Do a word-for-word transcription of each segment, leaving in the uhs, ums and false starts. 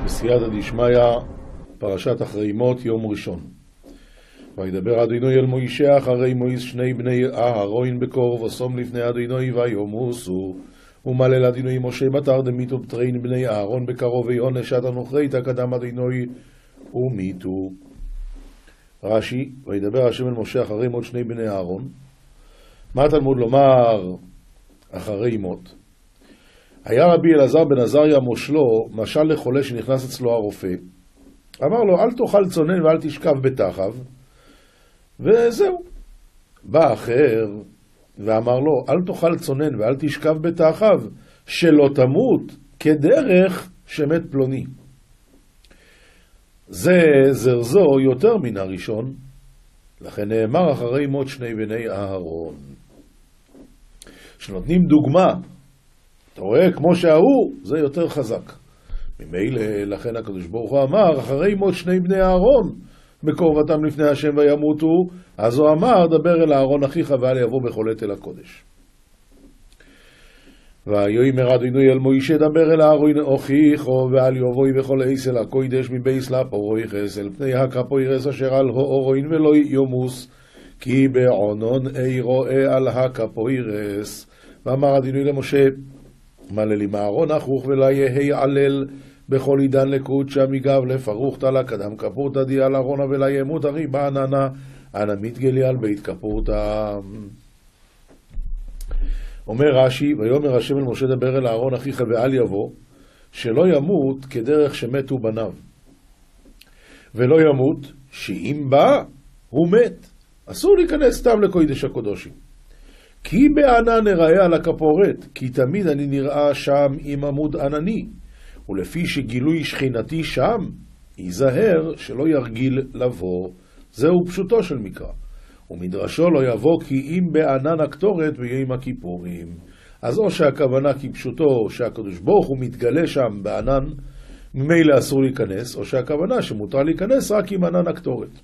בסייעתא דשמיא, פרשת אחרי מות, יום ראשון. וידבר אדוני אל מוישה אחרי מויס שני בני אהרון בקרב, ושום לפני אדוני ויומוסו. ומלל אדוני משה בתר דמיתו בתרין בני אהרון בקרוב, ויונשת הנוכרית קדם אדוני ומיתו. רש"י, וידבר השם אל משה אחרי מות שני בני אהרון. מה תלמוד לומר אחרי מות? היה רבי אלעזר בן עזריה מושלו משל לחולה שנכנס אצלו הרופא. אמר לו, אל תאכל צונן ואל תשכב בתחב, וזהו. בא אחר ואמר לו, אל תאכל צונן ואל תשכב בתחב, שלא תמות כדרך שמת פלוני. זה זרזו יותר מן הראשון, לכן נאמר אחרי מות שני בני אהרון. שנותנים דוגמה, אתה רואה, כמו שההוא, זה יותר חזק. ממילא, לכן הקדוש ברוך הוא אמר, אחרי מות שני בני אהרון, בקרבתם לפני השם וימותו, אז הוא אמר, דבר אל אהרון אחיך ואל יבוא בחולת אל הקודש. ויאמר אדוני אל מוישה, דבר אל אהרון אחיך ואל יבוא בכל עץ אל הקודש מבייס לפויכס, אל פני הכפוירס אשר על האורין ולא יומוס, כי בעונון אי רואה על הכפוירס. ואמר אדוני למשה, מלל עם אהרון אחוך ולא יהי עלל בכל עידן לקודשא מגב לפרוכתא לה קדם כפורתא די על אהרונה ולא ימות הרי בעננה אנא מתגלי על בית כפורתא. אומר רש"י, ויאמר השם אל משה דבר אל אהרון אחיך ואל יבוא, שלא ימות כדרך שמתו בניו, ולא ימות שאם בא הוא מת. אסור להיכנס סתם לקודש הקודשים, כי בענן נראה על הכפורת, כי תמיד אני נראה שם עם עמוד ענני, ולפי שגילוי שכינתי שם, ייזהר שלא ירגיל לבוא. זהו פשוטו של מקרא. ומדרשו לא יבוא כי אם בענן הקטורת ביום הכיפורים. אז או שהכוונה כפשוטו שהקדוש ברוך הוא מתגלה שם בענן, ממילא אסור להיכנס, או שהכוונה שמותר להיכנס רק עם ענן הקטורת.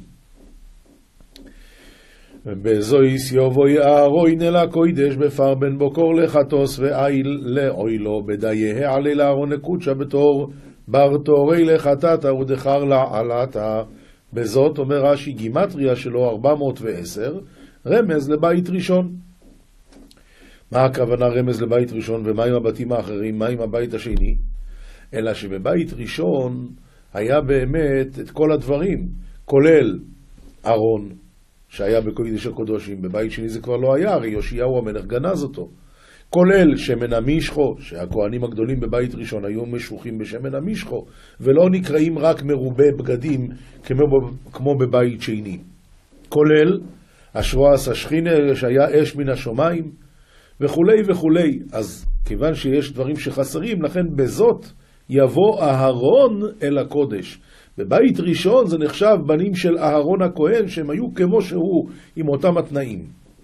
ובזויס יבואי אהרון אל הקודש בפר בן בוקור לחטוס ואיל לאוילו בדיה עלי לאהרון לקודשה בתור בר תורי לחטאתה ודחר לעלתה. בזאת אומר רש"י גימטריה שלו ארבע מאות ועשר, רמז לבית ראשון. מה הכוונה רמז לבית ראשון ומה עם הבתים האחרים, מה עם הבית השני? אלא שבבית ראשון היה באמת את כל הדברים, כולל ארון שהיה בקודש הקודשים. בבית שני זה כבר לא היה, הרי יאשיהו המלך גנז אותו. כולל שמן המשחו, שהכהנים הגדולים בבית ראשון היו משוחים בשמן המשחו, ולא נקראים רק מרובי בגדים כמו, כמו בבית שני. כולל השרועס השכינה שהיה אש מן השמיים, וכולי וכולי. אז כיוון שיש דברים שחסרים, לכן בזאת יבוא אהרון אל הקודש. בבית ראשון זה נחשב בנים של אהרון הכהן, שהם היו כמו שהוא עם אותם התנאים.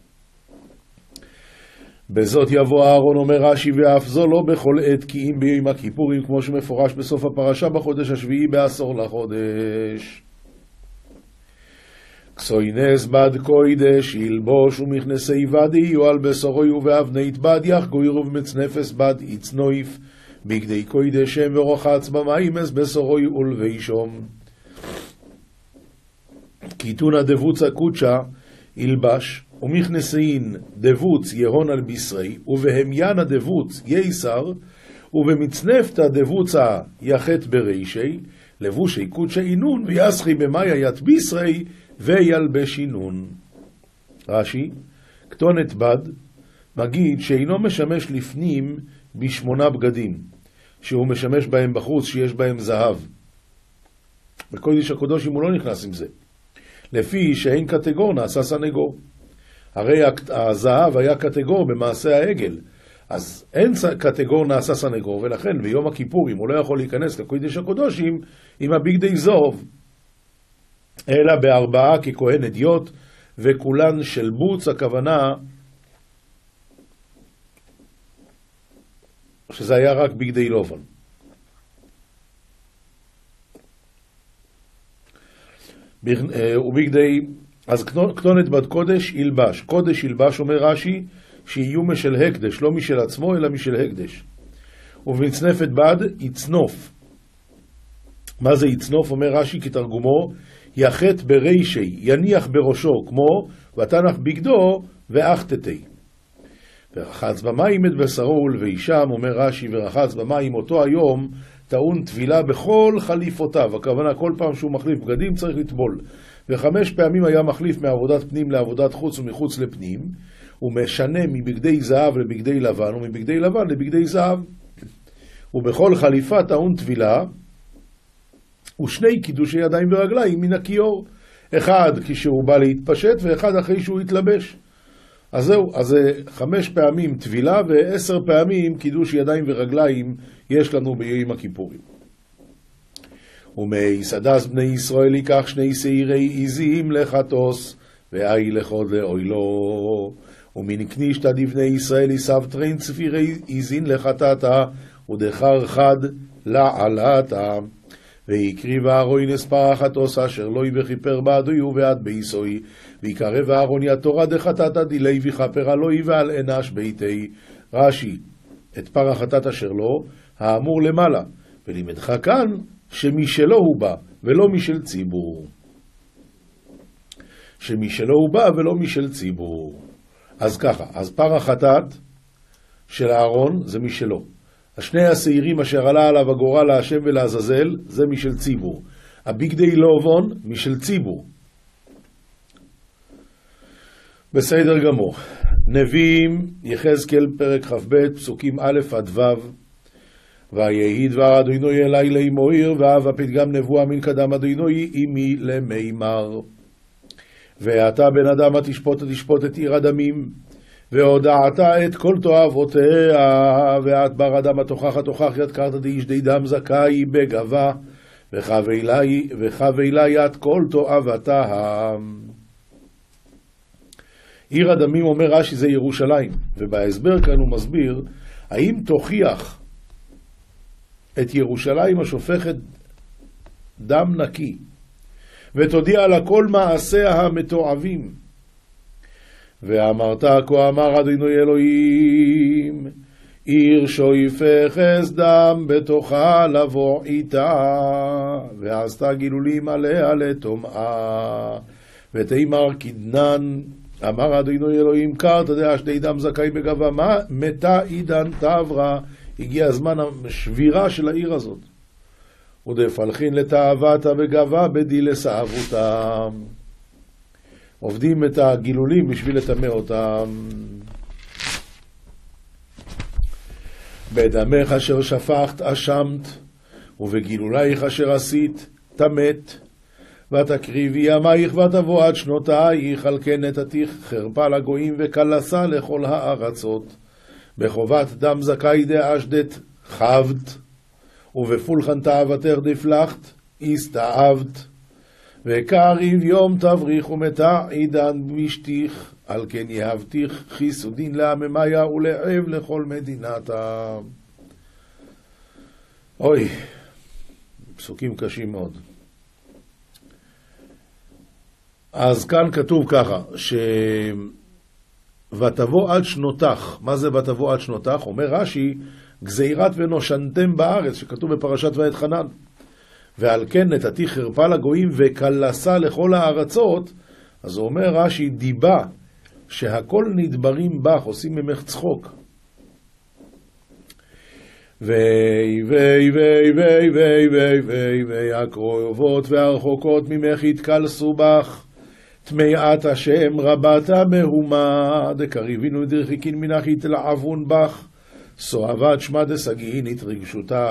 בזאת יבוא אהרון, אומר רש"י, ואף זו לא בכל עת, כי אם ביום הכיפורים, כמו שמפורש בסוף הפרשה, בחודש השביעי בעשור לחודש. כסוינס בד קוידש ילבוש ומכנסי בד יהיו על בשרוי ובאבנית בד יחגוירו ומצנפס בד יצנויף בגדי קוידש שם ורוחץ במיימס בשרוי ולבישום. כיתונה דבוץ הקודשה ילבש ומכנסין דבוץ יהון על בשרי ובהמיינה דבוץ ייסר ובמצנפתא דבוצה יחת ברישי לבושי קודשא אינון ויסחי במאיה ית בשרי וילבש אינון. רש"י, כתונת בד מגיד שאינו משמש לפנים בשמונה בגדים שהוא משמש בהם בחוץ שיש בהם זהב. בקודש הקודשים הוא לא נכנס עם זה, לפי שאין קטגור נעשה סנגור. הרי הזהב היה קטגור במעשה העגל, אז אין קטגור נעשה סנגור, ולכן ביום הכיפורים הוא לא יכול להיכנס לקודש הקודשים עם הבגדי זהב, אלא בארבעה ככהן אדיוט, וכולן של בוץ, הכוונה שזה היה רק בגדי לובן. ובגדי, אז כתונת בד קודש ילבש. קודש ילבש, אומר רש"י, שיהיו משל הקדש, לא משל עצמו אלא משל הקדש. ובמצנפת בד יצנוף, מה זה יצנוף? אומר רש"י כתרגומו, יחט ברישי, יניח בראשו, כמו ותנח בגדו ואחתתי. ורחץ במים את בשרו ולבישם, אומר רש"י, ורחץ במים אותו היום, טעון טבילה בכל חליפותיו. הכוונה, כל פעם שהוא מחליף בגדים צריך לטבול. וחמש פעמים היה מחליף מעבודת פנים לעבודת חוץ ומחוץ לפנים, ומשנה מבגדי זהב לבגדי לבן, ומבגדי לבן לבגדי זהב. ובכל חליפה טעון טבילה, ושני קידושי ידיים ורגליים מן הכיור. אחד כשהוא בא להתפשט, ואחד אחרי שהוא התלבש. אז זהו, אז זה חמש פעמים טבילה, ועשר פעמים קידוש ידיים ורגליים יש לנו ביום הכיפורים. ומסדס בני ישראל ייקח שני שעירי עזים לחטוס, ואי לחוד לאוילו. ומנקנישתא דבני ישראל יסב טרין צפירי עזין לחטאתה, ודחר חד לעלתה. ויקריב אהרון אספר החטוס אשר לוי וכיפר בעדוי ובעד ביסוי, ויקרב אהרון יתורה דחטאת דילי וכפר עלוי ועל אנש ביתי. רש"י, את פר החטאת אשר לו, האמור למעלה, ולימדך כאן שמשלו הוא בא ולא משל ציבור. שמשלו הוא בא ולא משל ציבור. אז ככה, אז פר החטאת של אהרון זה משלו. השני השעירים אשר עלה עליו הגורל להשם ולעזאזל, זה משל ציבור. הבגדי לאובון, משל ציבור. בסדר גמור. נביאים, יחזקאל פרק כ"ב, פסוקים א' עד ו'. ויהי דבר אדוני אלי לאמור, ואהב הפתגם נבואה מן קדם אדוני עמי למימר. ואתה בן אדם התשפוט תשפוט את עיר הדמים, והודעת את כל תועבותיה, ואת בר אדם התוכחת תוכח יד קרתא דאיש די דם זכאי בגבה, וחווילה את כל תועבתה. עיר הדמים, אומר רש"י, זה ירושלים, ובהסבר כאן הוא מסביר, האם תוכיח את ירושלים השופכת דם נקי, ותודיע לה כל מעשיה המתועבים, ואמרת כה אמר אדוני אלוהים, עיר שויפכת דם בתוכה לבוא איתה, ועשתה גילולים עליה לטומאה, ותימר כדנן, אמר אדוני אלוהים, קרתא דאיש די דם זכאי בגבה, מה מתה עידן תעברה. הגיע הזמן השבירה של העיר הזאת. ודפלחין לתאוותה בגבה בדי לסעבותם. עובדים את הגילולים בשביל לטמא אותם. בדמך אשר שפכת אשמת, ובגילולייך אשר עשית תמת, ותקריבי ימייך ותבוא עד שנותייך, על כן נתתיך חרפה לגויים וקלסה לכל הארצות. בחובת דם זכאי דאשדת חבת, ובפולחן תאוותך דפלחת הסתאבת. וקריב יום תבריך ומתה עידן משתיך, על כן יהבתיך חיסודין לעממיה ולעב לכל מדינתה. אוי, פסוקים קשים מאוד. אז כאן כתוב ככה, ש... ותבוא עד שנותך. מה זה ותבוא עד שנותך? אומר רש"י, גזירת ונושנתם בארץ, שכתוב בפרשת ואת חנן. ועל כן נתתי חרפה לגויים וקלסה לכל הארצות. אז הוא אומר רש"י, דיבה שהכל נדברים בך, עושים ממך צחוק. ואי ואי ואי ואי ואי ואי ואי ואי הקרובות והרחוקות ממך יתקלסו בך, תמיעת השם רבתה מהומה, דקריבינו דרחיקין מנך יתלעבון בך, סואבת שמע דסגין התרגשותה.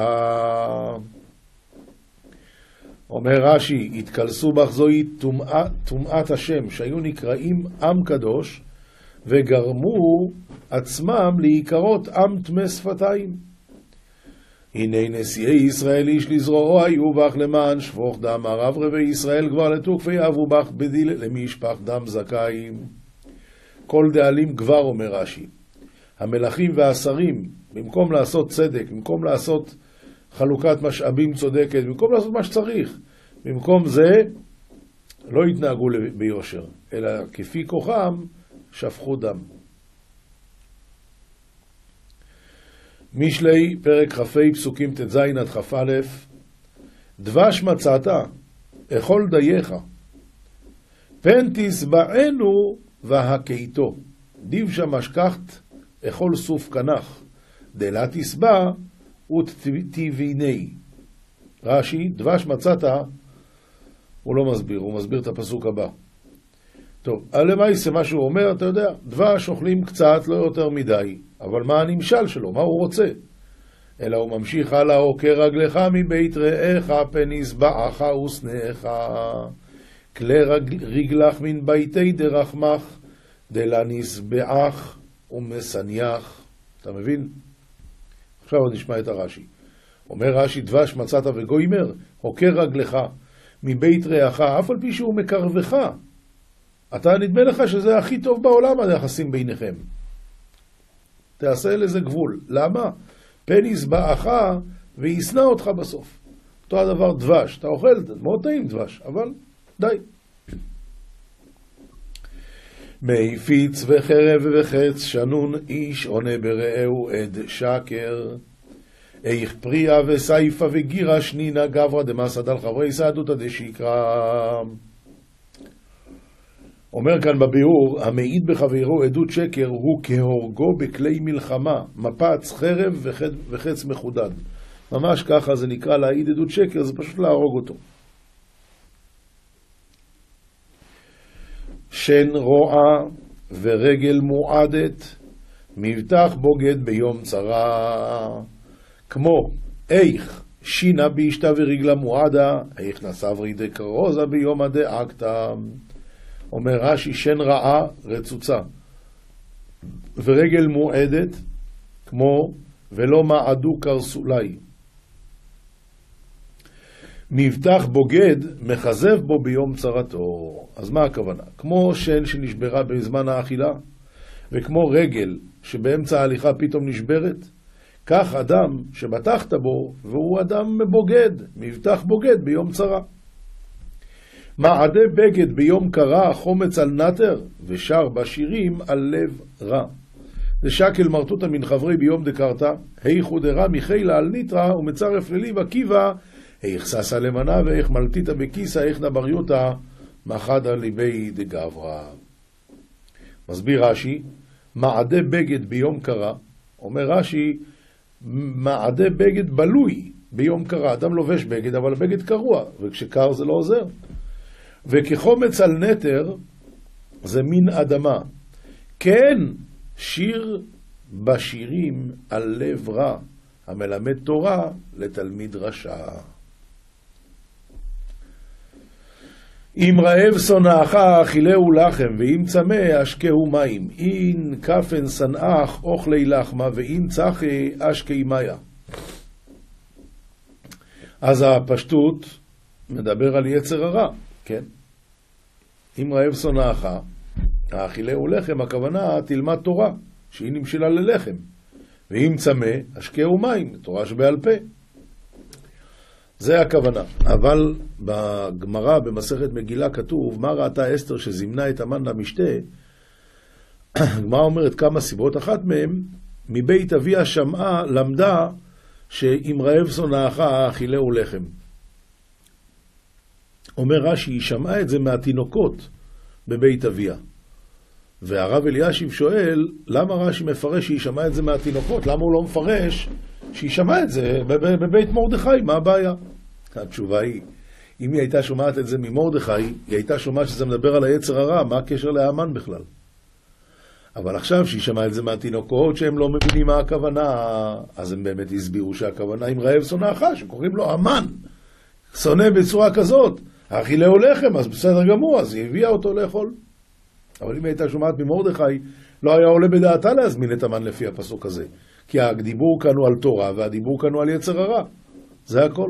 אומר רש"י, התקלסו בך זוהי תומעת השם, שהיו נקראים עם קדוש, וגרמו עצמם להיקרות עם תמי שפתיים. הנה נשיאי ישראל איש לזרועו היו בך למען שפוך דם, הרב רבי ישראל כבר לתוק ויאבו בך בדיל למשפח דם זכאים. כל דאלים כבר, אומר רש"י, המלכים והשרים, במקום לעשות צדק, במקום לעשות חלוקת משאבים צודקת, במקום לעשות מה שצריך, במקום זה לא התנהגו ביושר, אלא כפי כוחם שפכו דם. משלי פרק כ"ה פסוקים ט"ז עד כ"א. דבש מצאת, אכול דייך. פן תשבענו והכיתו. דיבשה משכחת, אכול סוף כנך. דלה תשבע ותביני. רש"י, דבש מצאת, הוא לא מסביר, הוא מסביר את הפסוק הבא. טוב, למעשה מה שהוא אומר, אתה יודע, דבש אוכלים קצת, לא יותר מדי, אבל מה הנמשל שלו, מה הוא רוצה? אלא הוא ממשיך הלאה, עוקר רגלך מבית רעך, פן ישבעך ושנאך, כלי רגלך מן ביתי דרחמך, דלה נשבעך ומסניח. אתה מבין? עכשיו עוד נשמע את הרש"י. אומר רש"י, דבש מצאת וגוימר, עוקר רגלך מבית רעך, אף על פי שהוא מקרבך. אתה נדמה לך שזה הכי טוב בעולם היחסים ביניכם. תעשה לזה גבול. למה? פן ישבעך וישנא אותך בסוף. אותו הדבר דבש. אתה אוכל, מאוד טעים דבש, אבל די. מי פיץ וחרב וחץ שנון איש עונה ברעהו עד שקר. איך פריה וסייפה וגירה שנינה גברא דמסד על חברי סעדותא דשיקרא. אומר כאן בביאור, המעיד בחברו עדות שקר הוא כהורגו בכלי מלחמה, מפץ, חרב וחץ, וחץ מחודד. ממש ככה זה נקרא להעיד עדות שקר, זה פשוט להרוג אותו. שן רועה ורגל מועדת, מבטח בוגד ביום צרה. כמו איך שינה בישתה ורגלה מועדה, איך נסברי דקרוזה ביום הדאקתה. אומר רש"י, שן רעה רצוצה ורגל מועדת, כמו ולא מעדו קרסולי. מבטח בוגד מחזב בו ביום צרתו. אז מה הכוונה? כמו שן שנשברה בזמן האכילה, וכמו רגל שבאמצע ההליכה פתאום נשברת, כך אדם שבטחת בו והוא אדם בוגד, מבטח בוגד ביום צרה. מעדה בגד ביום קרה, חומץ על נטר, ושר בשירים על לב רע. זה שקל מרתותא מן חברי ביום דקרתא, היכו דרע מחילה על ניטרה, ומצרף לליב עקיבא, איך ססה למנה ואיך מלתיתא בכיסא, איך נבריותא, מחדה ליבי דגברא. מסביר רש"י, מעדה בגד ביום קרה, אומר רש"י, מעדה בגד בלוי ביום קרה. אדם לובש בגד, אבל הבגד קרוע, וכשקר זה לא עוזר. וכחומץ על נטר זה מין אדמה. כן, שיר בשירים על לב רע, המלמד תורה לתלמיד רשע. אם רעב שונאך אכילהו לחם, ואם צמא אשקהו מים. אין כפן שנאך אוכלי לחמה, ואם צחי אשקי מיה. אז הפשטות מדבר על יצר הרע, כן? אם רעב שונאך האכילהו לחם, הכוונה תלמד תורה, שהיא נמשלה ללחם. ואם צמא אשקהו מים, תורה שבעל פה. זה הכוונה. אבל בגמרא במסכת מגילה כתוב, מה ראתה אסתר שזימנה את המן למשתה? הגמרא אומרת כמה סיבות. אחת מהם, מבית אביה שמעה, למדה שאם רעב שונאך אכילהו לחם. אומר רש"י, היא שמעה את זה מהתינוקות בבית אביה. והרב אלישיב שואל, למה רש"י מפרש שהיא שמעה את זה מהתינוקות? למה הוא לא מפרש שהיא שמעה את זה בבית מרדכי? מה הבעיה? התשובה היא, אם היא הייתה שומעת את זה ממרדכי, היא הייתה שומעת שזה מדבר על היצר הרע, מה הקשר להמן בכלל? אבל עכשיו שהיא שמעה את זה מהתינוקות שהם לא מבינים מה הכוונה, אז הם באמת הסבירו שהכוונה עם רעב שונאך, שקוראים לו המן, שונא בצורה כזאת, האכילהו לחם, אז בסדר גמור, אז היא הביאה אותו לאכול. אבל אם הייתה שומעת ממרדכי, לא היה עולה בדעתה להזמין את המן לפי הפסוק הזה. כי הדיבור כאן הוא על תורה, והדיבור כאן הוא על יצר הרע. זה הכל.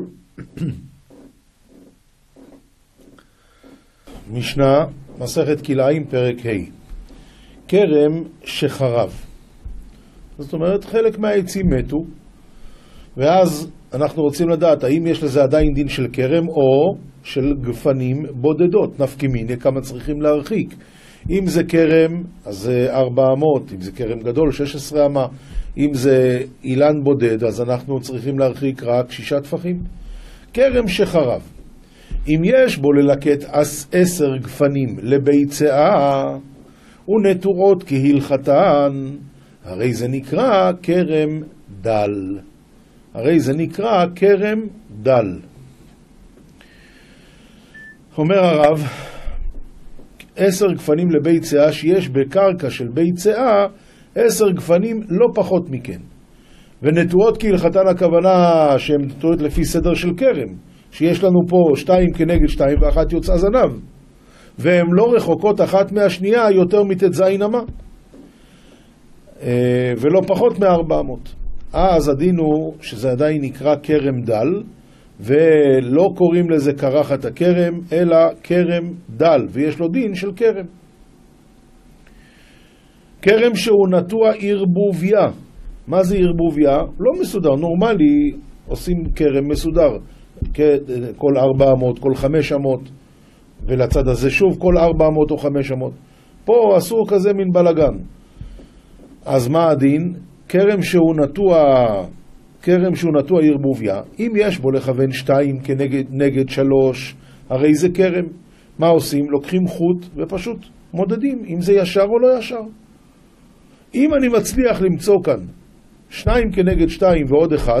משנה, מסכת כלאיים, פרק ה'. כרם שחרב. זאת אומרת, חלק מהעצים מתו, ואז אנחנו רוצים לדעת, האם יש לזה עדיין דין של כרם, או של גפנים בודדות, נפקא מינה, כמה צריכים להרחיק. אם זה כרם, אז זה ארבע אמות, אם זה כרם גדול, שש עשרה אמה. אם זה אילן בודד, אז אנחנו צריכים להרחיק רק שישה טפחים. כרם שחרב, אם יש בו ללקט עשר גפנים לביצעה ונטועות כהלכתן, הרי זה נקרא כרם דל. הרי זה נקרא כרם דל. אומר הרב, עשר גפנים לביצעה, שיש בקרקע של ביצעה עשר גפנים לא פחות מכן. ונטועות כהלכתן, הכוונה שהן נטועות לפי סדר של כרם, שיש לנו פה שתיים כנגד שתיים ואחת יוצאה זנב, והן לא רחוקות אחת מהשנייה יותר מתזין אמה, ולא פחות מארבע אמות. אז הדין הוא שזה עדיין נקרא כרם דל, ולא קוראים לזה קרחת הכרם, אלא כרם דל, ויש לו דין של כרם. כרם שהוא נטוע ערבוביה. מה זה ערבוביה? לא מסודר, נורמלי עושים כרם מסודר, כל ארבע אמות, כל חמש אמות, ולצד הזה שוב כל ארבע אמות או חמש אמות. פה אסור כזה מן בלגן. אז מה הדין? כרם שהוא נטוע, כרם שהוא נטוע ערבוביה, אם יש בו לכוון שתיים כנגד נגד שלוש, הרי זה כרם. מה עושים? לוקחים חוט ופשוט מודדים אם זה ישר או לא ישר. אם אני מצליח למצוא כאן שניים כנגד שתיים ועוד אחד,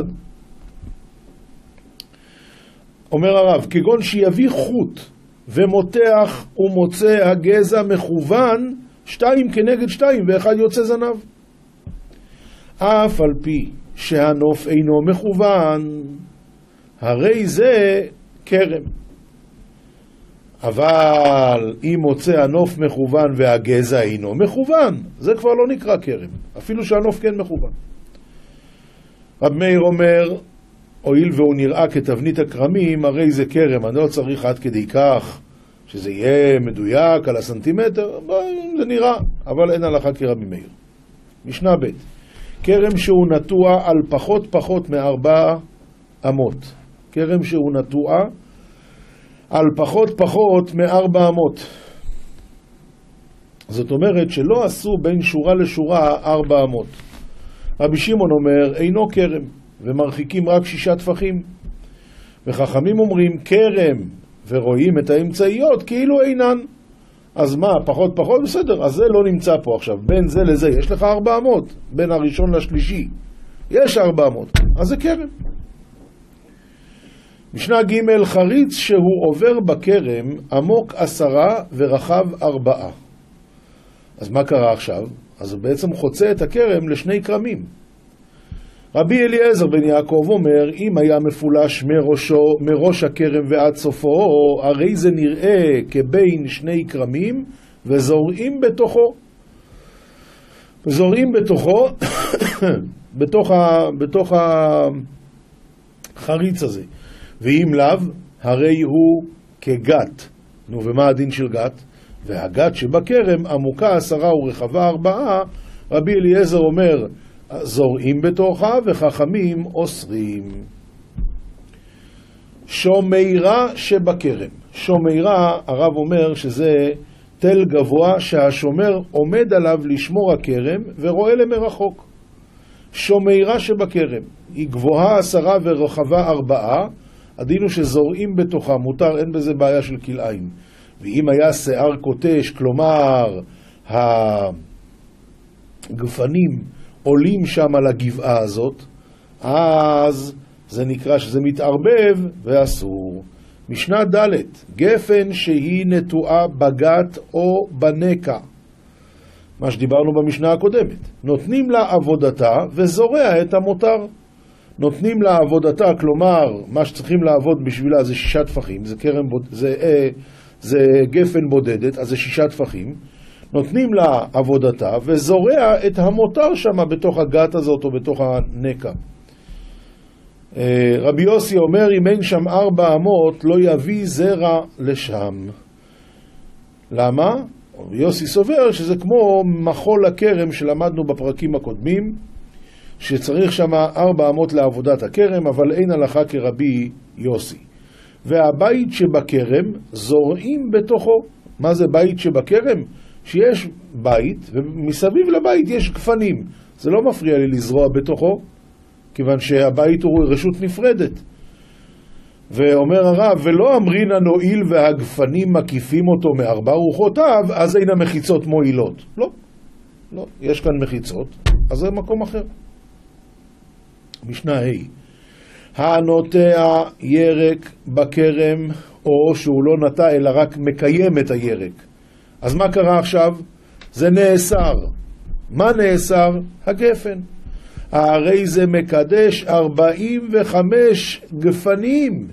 אומר הרב, כגון שיביא חוט ומותח ומוצא הגזע מכוון, שתיים כנגד שתיים ואחד יוצא זנב. אף על פי שהנוף אינו מכוון, הרי זה כרם. אבל אם מוצא הנוף מכוון והגזע אינו מכוון, זה כבר לא נקרא כרם, אפילו שהנוף כן מכוון. רב מאיר אומר, הואיל והוא נראה כתבנית הכרמים, הרי זה כרם. אני לא צריך עד כדי כך שזה יהיה מדויק על הסנטימטר, זה נראה, אבל אין הלכה כרבי מאיר. משנה ב', כרם שהוא נטוע על פחות פחות מארבע אמות. כרם שהוא נטוע על פחות פחות מארבע אמות. זאת אומרת שלא עשו בין שורה לשורה ארבע אמות. רבי שמעון אומר, אינו כרם, ומרחיקים רק שישה טפחים. וחכמים אומרים, כרם, ורואים את האמצעיות כאילו אינן. אז מה, פחות פחות? בסדר, אז זה לא נמצא פה עכשיו. בין זה לזה יש לך ארבע אמות, בין הראשון לשלישי יש ארבע אמות, אז זה כרם. משנה ג', חריץ שהוא עובר בכרם עמוק עשרה ורחב ארבעה. אז מה קרה עכשיו? אז הוא בעצם חוצה את הכרם לשני קרמים. רבי אליעזר בן יעקב אומר, אם היה מפולש מראשו, מראש הכרם ועד סופו, הרי זה נראה כבין שני קרמים וזורעים בתוכו. זורעים בתוכו, בתוך, ה, בתוך החריץ הזה. ואם לאו, הרי הוא כגת. נו, ומה הדין של גת? והגת שבכרם עמוקה עשרה ורחבה ארבעה, רבי אליעזר אומר, זורעים בתוכה וחכמים אוסרים. שומרה שבכרם. שומרה, הרב אומר שזה תל גבוה שהשומר עומד עליו לשמור הכרם ורואה למרחוק. שומרה שבכרם היא גבוהה עשרה ורחבה ארבעה, הדין הוא שזורעים בתוכה, מותר, אין בזה בעיה של כלאיים. ואם היה שיער קוטש, כלומר הגפנים עולים שם על הגבעה הזאת, אז זה נקרא שזה מתערבב ואסור. משנה ד', גפן שהיא נטועה בגת או בנקע, מה שדיברנו במשנה הקודמת, נותנים לה עבודתה וזורע את המותר. נותנים לה עבודתה, כלומר מה שצריכים לעבוד בשבילה זה שישה טפחים, זה, קרם בוד... זה, אה, זה גפן בודדת, אז זה שישה טפחים. נותנים לה עבודתה וזורע את המותר שם בתוך הגת הזאת או בתוך הנקע. רבי יוסי אומר, אם אין שם ארבע אמות לא יביא זרע לשם. למה? רבי יוסי סובר שזה כמו מחול הכרם שלמדנו בפרקים הקודמים, שצריך שם ארבע אמות לעבודת הכרם, אבל אין הלכה כרבי יוסי. והבית שבכרם זורעים בתוכו. מה זה בית שבכרם? שיש בית ומסביב לבית יש גפנים. זה לא מפריע לי לזרוע בתוכו, כיוון שהבית הוא רשות נפרדת. ואומר הרב, ולא אמרינן הועיל והגפנים מקיפים אותו מארבע רוחותיו, אז אין המחיצות מועילות. לא, לא, יש כאן מחיצות, אז זה מקום אחר. משנה ה' הנוטע ירק בכרם, או שהוא לא נטע אלא רק מקיים את הירק. אז מה קרה עכשיו? זה נאסר. מה נאסר? הגפן. הרי זה מקדש ארבעים וחמש גפנים.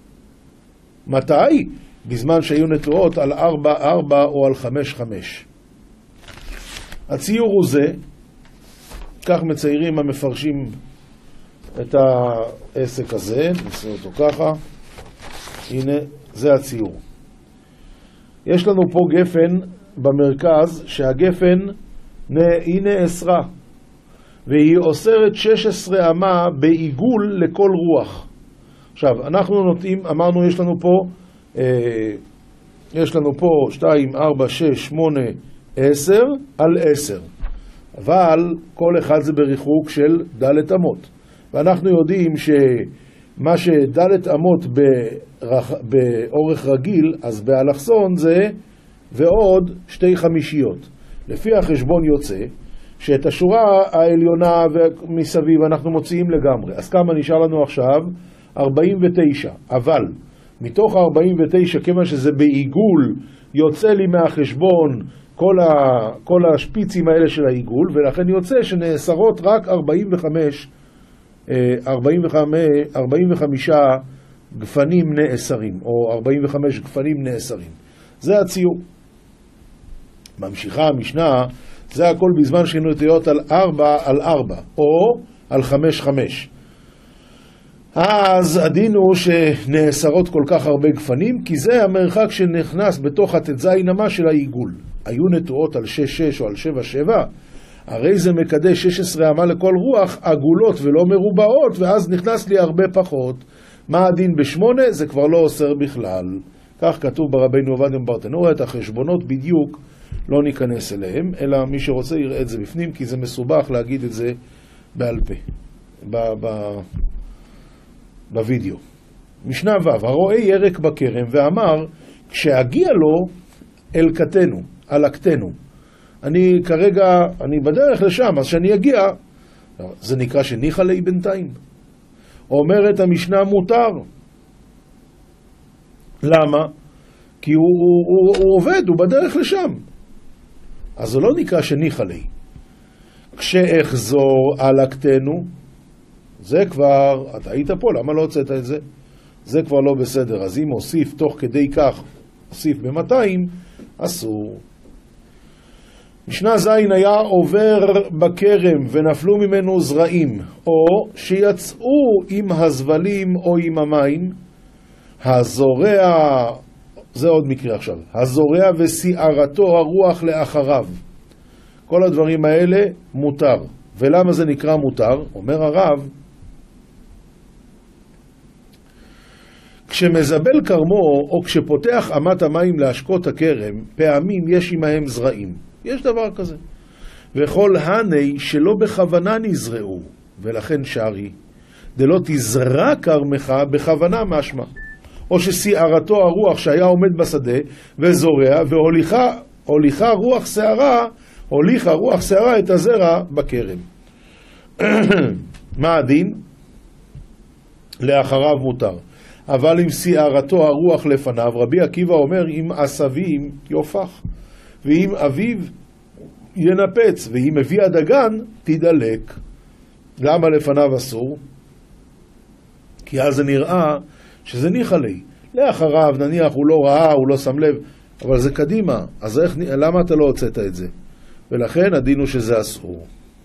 מתי? בזמן שהיו נטועות על ארבע ארבע או על חמש חמש. הציור הוא זה, כך מציירים המפרשים את העסק הזה, נעשה אותו ככה, הנה זה הציור. יש לנו פה גפן במרכז, שהגפן היא נאסרה, והיא אוסרת שש עשרה אמה בעיגול לכל רוח. עכשיו, אנחנו נוטים, אמרנו יש לנו פה, אה, יש לנו פה שתיים, ארבע, שש, שמונה, עשר על עשר. אבל כל אחד זה בריחוק של דלת אמות. ואנחנו יודעים שמה שדלת אמות ברח, באורך רגיל, אז באלכסון זה ועוד שתי חמישיות. לפי החשבון יוצא שאת השורה העליונה ומסביב אנחנו מוציאים לגמרי. אז כמה נשאר לנו עכשיו? ארבעים ותשע. אבל מתוך ה-ארבעים ותשע, כמה שזה בעיגול, יוצא לי מהחשבון כל, ה, כל השפיצים האלה של העיגול, ולכן יוצא שנאסרות רק ארבעים וחמש, ארבעים וחמש, ארבעים וחמש גפנים נאסרים, או ארבעים וחמש גפנים נאסרים. זה הציור. ממשיכה המשנה, זה הכל בזמן שנוטעות על ארבע על ארבע, או על חמש חמש. אז הדין הוא שנאסרות כל כך הרבה גפנים, כי זה המרחק שנכנס בתוך התזין אמה של העיגול. היו נטועות על שש שש או על שבע שבע, הרי זה מקדש שש עשרה אמה לכל רוח, עגולות ולא מרובעות, ואז נכנס לי הרבה פחות. מה הדין בשמונה? זה כבר לא אוסר בכלל. כך כתוב ברבינו עובדיה מברטנורא, את החשבונות בדיוק לא ניכנס אליהם, אלא מי שרוצה יראה את זה בפנים, כי זה מסובך להגיד את זה בעל פה, ב- ב- בווידאו. משנה ו' הרואה ירק בכרם ואמר, כשהגיע לו אל קטנו, על הקטנו. אני כרגע, אני בדרך לשם, אז שאני אגיע, זה נקרא שניחא לי בינתיים. אומרת המשנה מותר. למה? כי הוא, הוא, הוא, הוא עובד, הוא בדרך לשם. אז זה לא נקרא שניחא לי. כשאחזור על הקטנו, זה כבר, אתה היית פה, למה לא הוצאת את זה? זה כבר לא בסדר. אז אם הוסיף תוך כדי כך, הוסיף ב-מאתיים, אסור. משנה זין היה עובר בכרם ונפלו ממנו זרעים, או שיצאו עם הזבלים או עם המים, הזורע, זה עוד מקרה עכשיו, הזורע וסיערתו הרוח לאחריו. כל הדברים האלה מותר. ולמה זה נקרא מותר? אומר הרב, כשמזבל כרמו או כשפותח אמת המים להשקות הכרם, פעמים יש עמהם זרעים. יש דבר כזה. וכל הני שלא בכוונה נזרעו, ולכן שרי, דלא תזרע כרמך בכוונה משמע. או שסיערתו הרוח שהיה עומד בשדה וזורע, והוליכה הוליכה רוח שערה, הוליכה רוח שערה את הזרע בכרם. מה הדין? לאחריו מותר. אבל אם סיערתו הרוח לפניו, רבי עקיבא אומר, אם עשבים יופח, ואם אביב ינפץ, ואם מביא הדגן תדלק. למה לפניו אסור? כי אז זה נראה שזה ניחא לי. לאחריו נניח הוא לא ראה, הוא לא שם לב, אבל זה קדימה, אז איך, למה אתה לא הוצאת את זה? ולכן הדין הוא שזה אסור.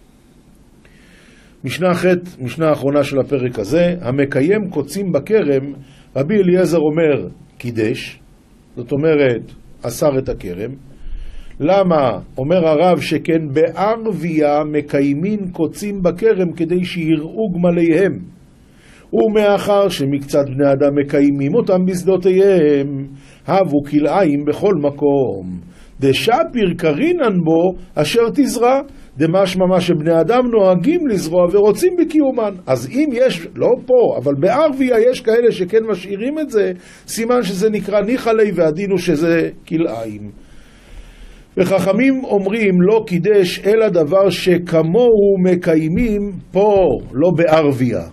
משנה ח', משנה האחרונה של הפרק הזה, המקיים קוצים בכרם, רבי אליעזר אומר קידש, זאת אומרת אסר את הכרם. למה? אומר הרב שכן בערביה מקיימין קוצים בכרם כדי שיראו גמליהם, ומאחר שמקצת בני אדם מקיימים אותם בשדותיהם, הבו כלאיים בכל מקום, דשפיר קרינן בו אשר תזרע, דמשמע מה שבני אדם נוהגים לזרוע ורוצים בקיומן. אז אם יש, לא פה, אבל בערביה יש כאלה שכן משאירים את זה, סימן שזה נקרא ניחא ליה והדין הוא שזה כלאיים. וחכמים אומרים לא קידש אלא דבר שכמוהו מקיימים פה, לא בערביה.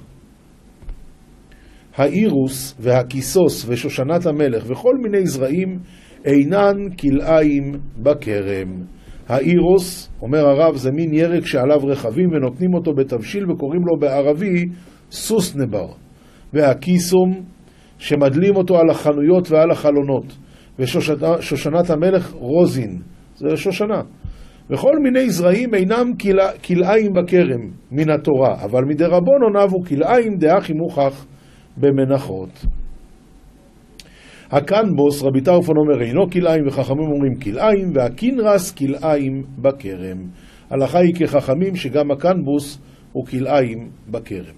האירוס והכיסוס ושושנת המלך וכל מיני זרעים אינן כלאיים בכרם. האירוס, אומר הרב, זה מין ירק שעליו רכבים ונותנים אותו בתבשיל וקוראים לו בערבי סוס נבר. והכיסום שמדלים אותו על החנויות ועל החלונות. ושושנת המלך רוזין, זה שושנה. וכל מיני זרעים אינם כלאיים בכרם מן התורה, אבל מדי רבונן אבו כלאיים דאחי מוכח במנחות. הקנבוס, רבי טרפון אומר, אינו כלאיים, וחכמים אומרים כלאיים, והקינרס כלאיים בכרם. הלכה היא כחכמים שגם הקנבוס הוא כלאיים בכרם.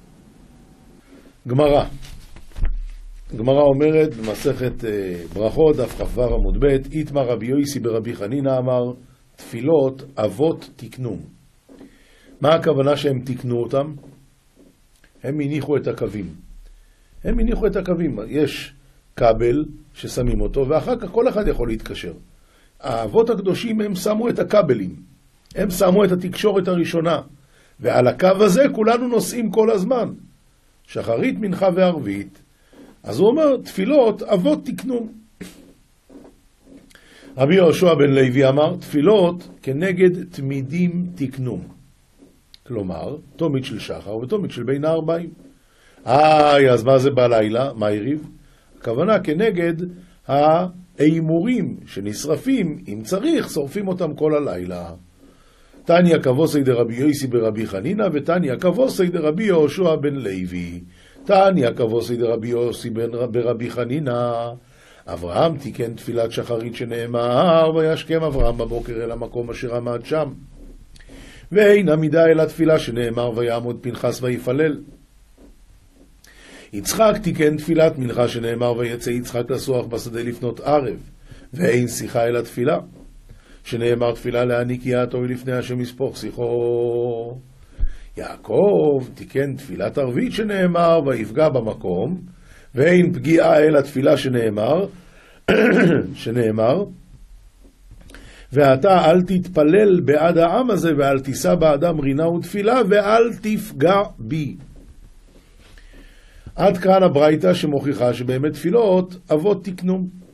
גמרא. גמרא אומרת במסכת ברכות, דף כ"ו עמוד ב', איתמר רבי יוסי ברבי חנינא אמר, תפילות אבות תקנו. מה הכוונה שהם תקנו אותם? הם הניחו את הקווים. הם הניחו את הקווים. יש כבל ששמים אותו, ואחר כך כל אחד יכול להתקשר. האבות הקדושים הם שמו את הכבלים. הם שמו את התקשורת הראשונה. ועל הקו הזה כולנו נוסעים כל הזמן. שחרית, מנחה וערבית. אז הוא אומר, תפילות אבות תקנו. רבי יהושע בן לוי אמר, תפילות כנגד תמידים תקנו. כלומר, תומית של שחר ותומית של בין הארבעים. איי, אז מה זה בלילה? מה יריב? הכוונה כנגד האימורים שנשרפים, אם צריך, שורפים אותם כל הלילה. תניא כבוסי דרבי יוסי ברבי חנינא, ותניא כבוסי דרבי יהושע בן לוי. תניא כבוסי דרבי יוסי ברבי חנינא, אברהם תיקן תפילת שחרית שנאמר, וישכם אברהם בבוקר אל המקום אשר עמד שם. ואין עמידה אל התפילה שנאמר, ויעמוד פנחס ויפלל. יצחק תיקן תפילת מנחה שנאמר, ויצא יצחק לסוח בשדה לפנות ערב. ואין שיחה אל התפילה שנאמר, תפילה להניק יעתו לפני השם יספוך שיחו. יעקב תיקן תפילת ערבית שנאמר, ויפגע במקום. ואין פגיעה אל התפילה שנאמר, שנאמר, ואתה אל תתפלל בעד העם הזה, ואל תישא באדם רינה ותפילה, ואל תפגע בי. עד כאן הברייתא שמוכיחה שבאמת תפילות אבות תקנו.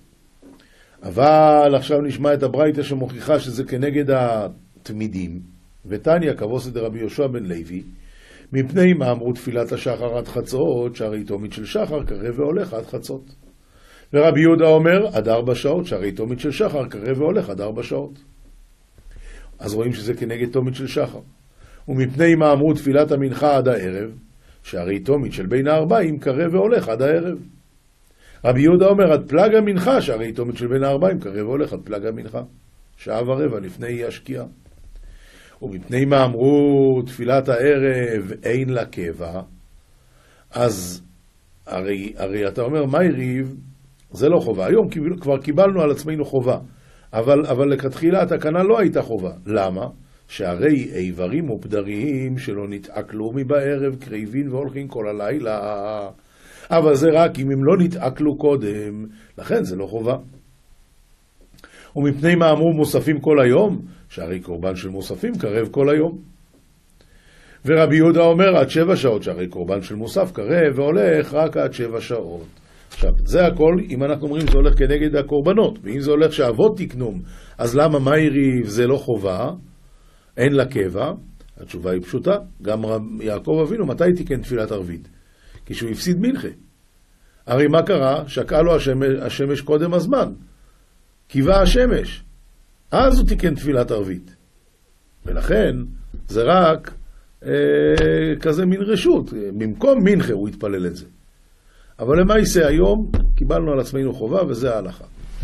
אבל עכשיו נשמע את הברייתא שמוכיחה שזה כנגד התמידים. ותניא כבוסי דרבי יהושע בן לוי, מפני מה אמרו תפילת השחר עד חצות, שהרי תומית של שחר קרב והולך עד חצות. ורבי יהודה אומר עד ארבע שעות, שהרי תומית של שחר קרב והולך עד ארבע שעות. אז רואים שזה כנגד תומית של שחר. ומפני מה אמרו תפילת המנחה עד הערב, שהרי תומית של בין הארבעים קרב והולך עד הערב. רבי יהודה אומר עד פלג המנחה, שהרי תומית של בין הארבעים קרב והולך עד פלג המנחה, שעה ורבע לפני השקיעה. ומפני מה אמרו תפילת הערב אין לה קבע, אז הרי, הרי אתה אומר מה יריב, זה לא חובה. היום כבר קיבלנו על עצמנו חובה, אבל, אבל לכתחילה התקנה לא הייתה חובה. למה? שהרי איברים ופדריים שלא נתעכלו מבערב קריבין והולכים כל הלילה, אבל זה רק אם הם לא נתעכלו קודם, לכן זה לא חובה. ומפני מה אמרו מוספים כל היום, שהרי קורבן של מוספים קרב כל היום. ורבי יהודה אומר עד שבע שעות, שהרי קורבן של מוסף קרב והולך רק עד שבע שעות. עכשיו, זה הכל, אם אנחנו אומרים זה הולך כנגד הקורבנות, ואם זה הולך שאבות תקנום, אז למה מה יריב זה לא חובה, אין לה קבע? התשובה היא פשוטה, גם יעקב אבינו, מתי תיקן תפילת ערבית? כשהוא הפסיד מנחה. הרי מה קרה? שקעה לו השמש, השמש קודם הזמן. קיבה השמש. אז הוא תיקן תפילת ערבית. ולכן זה רק אה, כזה מין רשות. במקום מנחה הוא התפלל את זה. אבל למעשה היום קיבלנו על עצמנו חובה וזה ההלכה.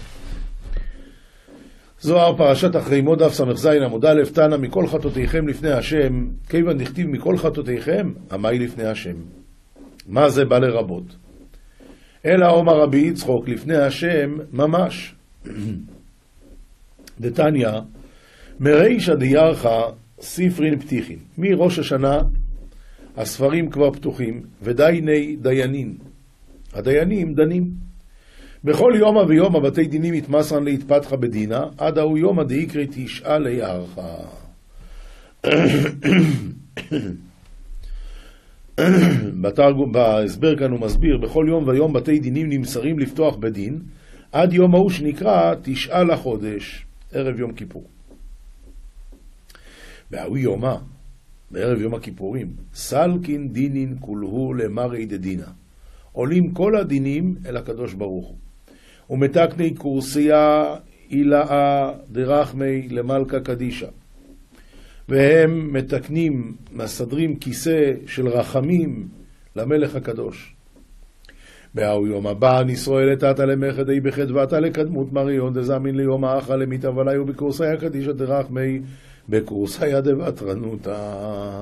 זוהר פרשת אחרי מות דף ס"ז עמוד א', תנא מכל חטאותיכם לפני השם, כיוון דכתיב מכל חטאותיכם, עמי לפני השם. מה זה בא לרבות? אלא אומר רבי יצחוק לפני השם ממש. דתניא, מרישא דיירחא ספרין פתיחין. מראש השנה הספרים כבר פתוחים, ודייני דיינין. הדיינים דנים. בכל יום ויום הבתי דינים יתמסרן להתפתחה בדינה, עד ההוא יום הדאיקרי תשעה ליערכה. בתרגום, בהסבר כאן הוא מסביר, בכל יום ויום בתי דינים נמסרים לפתוח בדין, עד יום ההוא שנקרא תשעה לחודש, ערב יום כיפור. והוא יומה, בערב יום הכיפורים, סלקין דינין כולהו למרי דדינה. עולים כל הדינים אל הקדוש ברוך הוא. ומתקני קורסיה אילאה דרחמי למלכה קדישה. והם מתקנים, מסדרים כיסא של רחמים למלך הקדוש. בהאו יום הבא נישראל תתה למחדי בחדוותה לקדמות מריון דזמין ליום האחר למיטבלי ובקורסיה קדישה דרחמי בקורסיה דבטרנותה.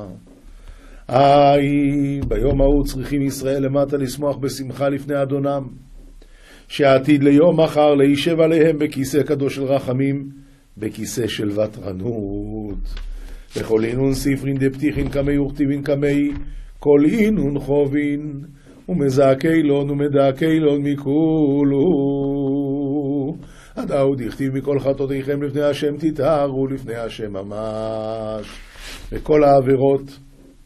איי, ביום ההוא צריכים ישראל למטה לשמוח בשמחה לפני אדונם, שעתיד ליום מחר להישב עליהם בכיסא קדוש של רחמים, בכיסא של וטרנות. וכל אינון ספרין דפתיחין כמי וכתיבין כמי, כל אינון חובין, ומזעקי לון ומדעקי לון מכולו. עד ההוא דכתיב מכל חטאותיכם לפני השם תתארו לפני השם ממש. וכל העבירות,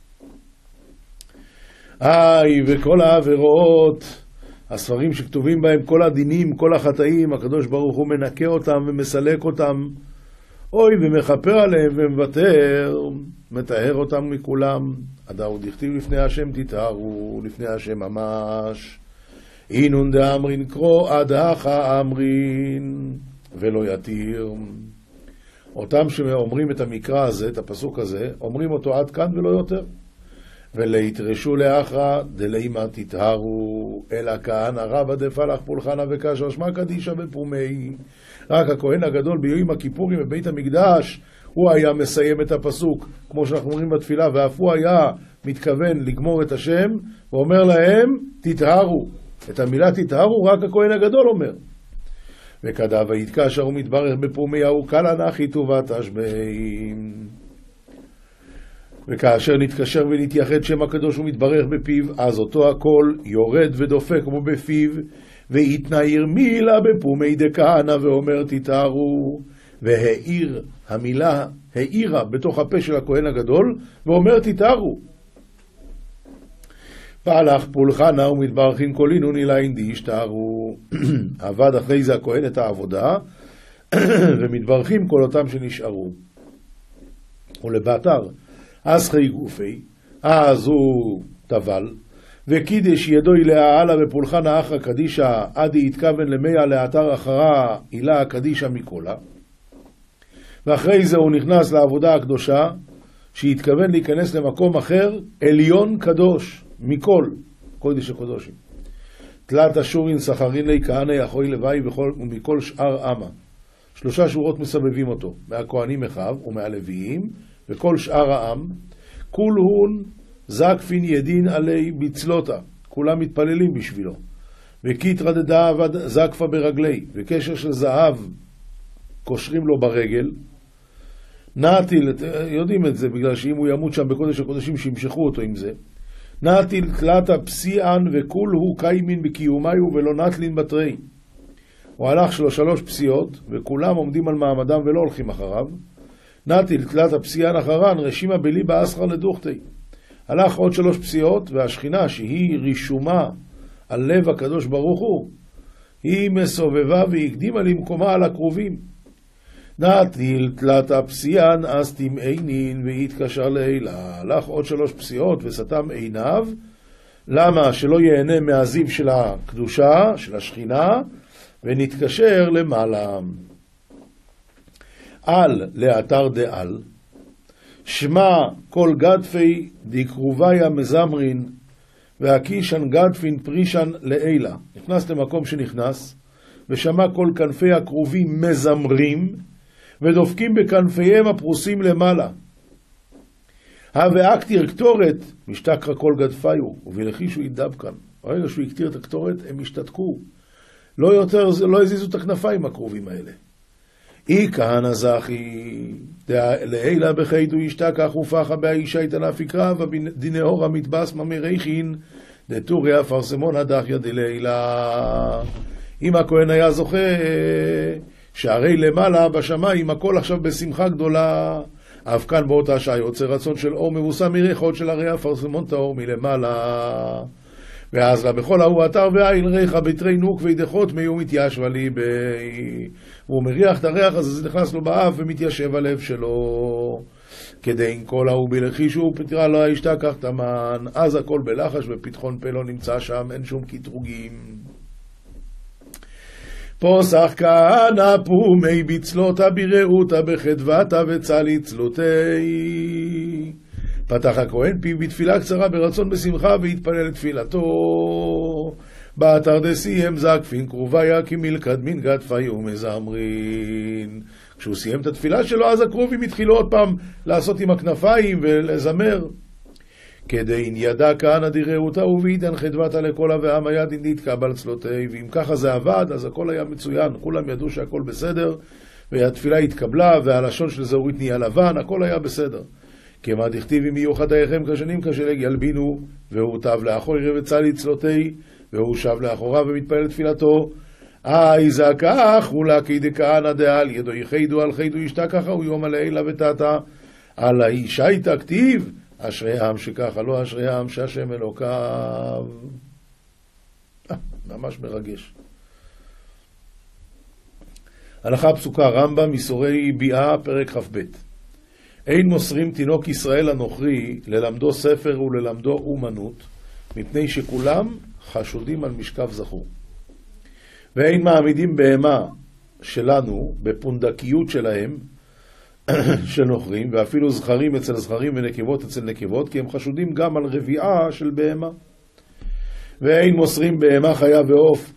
איי, וכל העבירות, הספרים שכתובים בהם, כל הדינים, כל החטאים, הקדוש ברוך הוא מנקה אותם ומסלק אותם, אוי, ומחפר עליהם ומוותר, מטהר אותם מכולם. עד ההוא דכתיב לפני השם תתארו לפני השם ממש. אינון דאמרין קרו עד האחה אמרין ולא יתיר. אותם שאומרים את המקרא הזה, את הפסוק הזה, אומרים אותו עד כאן ולא יותר. ולהתרשו לאחרא דלימה תתהרו אלא כהנא רבא דפלח פולחנא וקשר שמע קדישא בפומי. רק הכהן הגדול ביום הכיפורים בבית המקדש הוא היה מסיים את הפסוק כמו שאנחנו אומרים בתפילה, ואף הוא היה מתכוון לגמור את השם ואומר להם תתהרו. את המילה תתהרו רק הכהן הגדול אומר. וכדא ויתקשר ומתברך בפומי ההוא קלא נחי טובת השבעים. וכאשר נתקשר ונתייחד שם הקדוש ומתברך בפיו, אז אותו הכל יורד ודופק כמו בפיו, ויתנעיר מילה בפומי דכהנא ואומר תתארו, והעיר, המילה העירה בתוך הפה של הכהן הגדול ואומר תתארו. פעלך פולחנא ומתברכין קולינון אילין דישתארו. עבד אחרי זה הכהן את העבודה ומתברכים כל אותם שנשארו. ולבאתר אז חי גופי, אז הוא טבל, וקידש ידו להעלה בפולחן אחרא קדישא עד יתכוון למאה לאתר אחרה אילה הקדישא מקולה. ואחרי זה הוא נכנס לעבודה הקדושה, שהתכוון להיכנס למקום אחר, עליון קדוש, מכל, קודש הקודשים. תלת אשורין סחרין לי כהנא יחוי לוואי ומכל שאר עמה. שלושה שורות מסבבים אותו, מהכהנים אחיו ומהלוויים, וכל שאר העם, כולהון זקפין ידין עלי בצלותה, כולם מתפללים בשבילו. וקיטרא דדאב זקפה ברגלי, וקשר של זהב קושרים לו ברגל. נעתיל, יודעים את זה, בגלל שאם הוא ימות שם בקודש הקודשים שימשכו אותו עם זה. נעתיל תלתה פסיען וכולהו קיימין בקיומיו ולא נטלין בתרי. הוא הלך שלו שלוש פסיעות, וכולם עומדים על מעמדם ולא הולכים אחריו. נטיל תלת הפסיען אחרן רשימה בליבה אסחר לדוכתי. הלך עוד שלוש פסיעות, והשכינה שהיא רישומה על לב הקדוש ברוך הוא, היא מסובבה והקדימה למקומה על הקרובים. נטיל תלת הפסיען אז תמעינין והתקשר לילה. הלך עוד שלוש פסיעות וסתם עיניו. למה? שלא ייהנה מהזיו של הקדושה, של השכינה, ונתקשר למעלה. על לאתר דעל, שמע כל גדפי דקרוביה מזמרין, והקישן גדפין פרישן לאילה. נכנס למקום שנכנס, ושמע כל כנפי הקרובים מזמרים, ודופקים בכנפיהם הפרוסים למעלה. הוואקטיר קטורת, משתקרא כל גדפיו, ובלחישו ידב כאן. ברגע שהוא יקטיר את הקטורת, הם השתתקו. לא יותר, לא הזיזו את הכנפיים הקרובים האלה. אי כהנא זכי, לעילה בחייתו ישתכח ופחה באישה יתנף יקרב, דיני הורה מתבס ממריחין, דתורי אפרסמון הדחיה דלילה. אם הכהן היה זוכה, שהרי למעלה בשמיים הכל עכשיו בשמחה גדולה, אף כאן באותה שעה יוצא רצון של אור מבוסם מריחות של הרי אפרסמון טהור מלמעלה. ואז לה בכל ההוא אתר והאיל ריחה בתרי נוק וידחות מיום מתיישב לי בי. והוא מריח את הריח הזה, זה נכנס לו באף ומתיישב הלב שלו. כדי עם כל ההוא בלחישו ופתרה לו ישתכח תמן. אז הכל בלחש ופתחון פה לא נמצא שם, אין שום קטרוגים. פוסח כהנא פומי בצלותה ברעותה בחדוותה וצלי צלותי. פתח הכהן פיו בתפילה קצרה ברצון בשמחה והתפלל לתפילתו. באתר דסיים זקפין קרוביה כמלכד מנגד פיו מזמרין. כשהוא סיים את התפילה שלו, אז הקרובים התחילו עוד פעם לעשות עם הכנפיים ולזמר. כדין ידע כהנא דרעותה ובעידן חדוותה לכל העם הידין דתקבל צלותי. ואם ככה זה עבד, אז הכל היה מצוין, כולם ידעו שהכל בסדר, והתפילה התקבלה, והלשון של זהורית נהיה לבן, הכל היה בסדר. כמה דכתיב אם יהיו חטאיכם כשנים כשלג ילבינו, והוא תב לאחורי וצלי צלותי, והוא שב לאחוריו ומתפלל תפילתו. אי זה כך, אולי כדי כהנא דעל ידו יחידו על חידו ישתכח, הוא יום עלילה ותתה. על האישה תכתיב, אשרי העם שככה, לא אשרי העם שהשם אלוקיו. ממש מרגש. הלכה פסוקה רמב"ם, מסורי ביאה, פרק כ"ב. אין מוסרים תינוק ישראל הנוכרי ללמדו ספר וללמדו אומנות, מפני שכולם חשודים על משכב זכור. ואין מעמידים בהמה שלנו בפונדקיות שלהם של נוכרים, ואפילו זכרים אצל זכרים ונקבות אצל נקבות, כי הם חשודים גם על רביעה של בהמה. ואין מוסרים בהמה חיה ועוף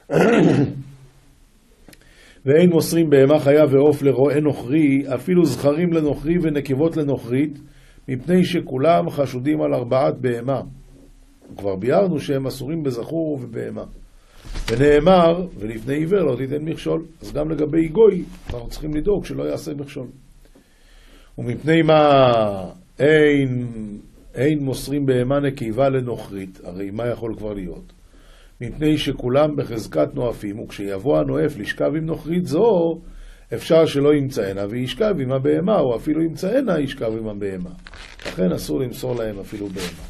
ואין מוסרים בהמה חיה ועוף לרועה נוכרי, אפילו זכרים לנוכרי ונקבות לנוכרית, מפני שכולם חשודים על ארבעת בהמה. כבר ביארנו שהם אסורים בזכור ובהמה. ונאמר, ולפני עיוור לא תיתן מכשול. אז גם לגבי גוי, אנחנו צריכים לדאוג שלא יעשה מכשול. ומפני מה אין, אין מוסרים בהמה נקבה לנוכרית, הרי מה יכול כבר להיות? מפני שכולם בחזקת נואפים, וכשיבוא הנואף לשכב עם נוכרית זו, אפשר שלא ימצאנה וישכב עם הבהמה, או אפילו ימצאנה ישכב עם הבהמה. לכן אסור למסור להם אפילו בהמה.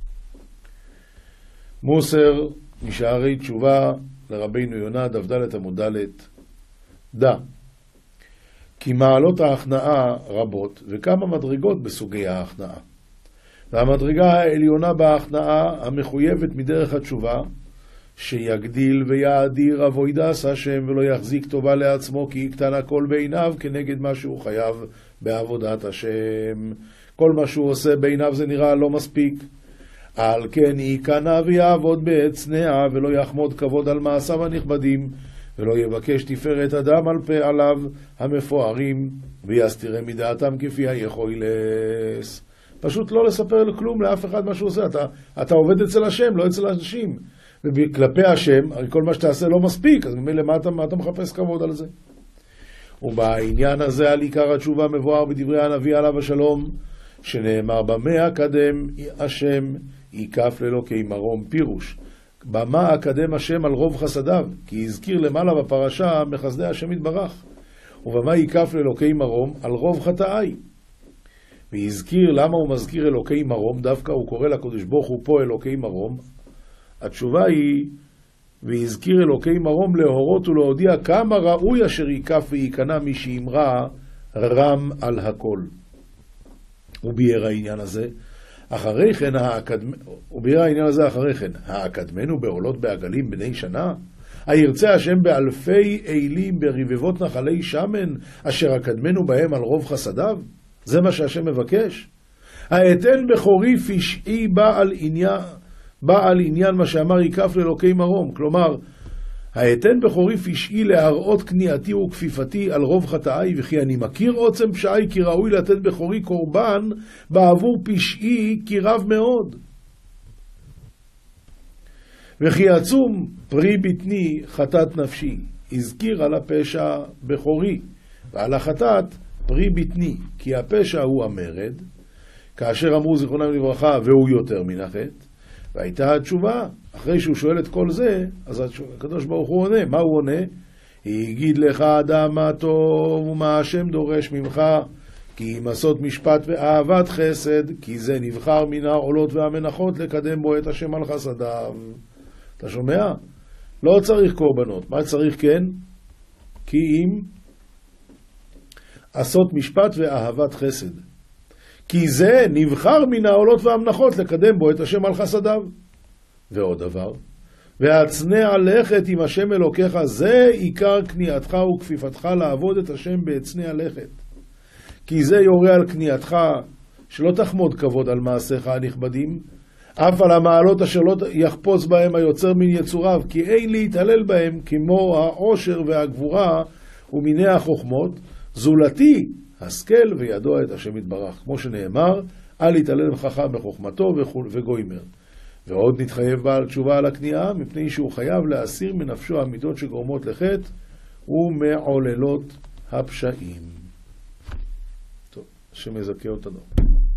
מוסר משערי תשובה לרבינו יונה, דף עמוד ד'. דע כי מעלות ההכנעה רבות, וכמה מדרגות בסוגי ההכנעה. והמדרגה העליונה בהכנעה המחויבת מדרך התשובה, שיגדיל ויאדיר אבוידס השם ולא יחזיק טובה לעצמו, כי יקטן הכל בעיניו כנגד מה שהוא חייב בעבודת השם. כל מה שהוא עושה בעיניו זה נראה לא מספיק. על כן ייכנע ויעבוד בהצנעה, ולא יחמוד כבוד על מעשיו הנכבדים, ולא יבקש תפארת אדם על פה עליו המפוארים, ויסתירם מדעתם כפי היכולס. פשוט לא לספר לכלום לאף אחד מה שהוא עושה. אתה, אתה עובד אצל השם, לא אצל אנשים. וכלפי השם, הרי כל מה שתעשה לא מספיק, אז ממילא מה אתה, מה אתה מחפש כבוד על זה? ובעניין הזה על עיקר התשובה מבואר בדברי הנביא עליו השלום, שנאמר במה אקדם השם ייקף לאלוקי מרום. פירוש, במה אקדם השם על רוב חסדיו, כי הזכיר למעלה בפרשה מחסדי השם יתברך. ובמה ייקף לאלוקי מרום על רוב חטאי. והזכיר למה הוא מזכיר אלוקי מרום, דווקא הוא קורא לקדוש ברוך הוא פה אלוקי מרום. התשובה היא, והזכיר אלוקי מרום להורות ולהודיע כמה ראוי אשר ייקף ויקנה מי שאמרה רם על הכל. וביאר העניין הזה אחרי כן האקדמ... וביאר העניין הזה אחרי כן האקדמנו בעולות בעגלים בני שנה, הירצה השם באלפי אילים ברבבות נחלי שמן אשר אקדמנו בהם על רוב חסדיו. זה מה שהשם מבקש. האתן בכורי פשעי בעל עניין, בעל עניין מה שאמר ייקף לאלוקי מרום. כלומר, האתן בכורי פשעי להראות כניעתי וכפיפתי על רוב חטאי, וכי אני מכיר עוצם פשעי, כי ראוי לתת בכורי קורבן בעבור פשעי כי רב מאוד. וכי עצום פרי בטני חטאת נפשי, הזכיר על הפשע בכורי, ועל החטאת פרי בטני, כי הפשע הוא המרד, כאשר אמרו זיכרונם לברכה והוא יותר מן החטא, והייתה התשובה, אחרי שהוא שואל את כל זה, אז הקדוש ברוך הוא עונה, מה הוא עונה? יגיד לך אדם מה טוב ומה השם דורש ממך, כי אם עשות משפט ואהבת חסד, כי זה נבחר מן העולות והמנחות לקדם בו את השם על חסדיו. אתה שומע? לא צריך קורבנות. מה צריך כן? כי אם עשות משפט ואהבת חסד, כי זה נבחר מן העולות והמנחות לקדם בו את השם על חסדיו. ועוד דבר, והצנע לכת עם השם אלוקיך, זה עיקר כניעתך וכפיפתך לעבוד את השם בהצנע לכת. כי זה יורה על כניעתך שלא תחמוד כבוד על מעשיך הנכבדים, אף על המעלות אשר לא יחפוץ בהם היוצר מן יצוריו, כי אין להתעלל בהם כמו העושר והגבורה ומיני החוכמות, זולתי השכל וידוע את השם יתברך, כמו שנאמר, אל יתעלל חכם בחוכמתו וגוימר. ועוד נתחייב בעל תשובה על הכניעה, מפני שהוא חייב להסיר מנפשו המידות שגורמות לחטא ומעוללות הפשעים. טוב, השם יזכה אותנו.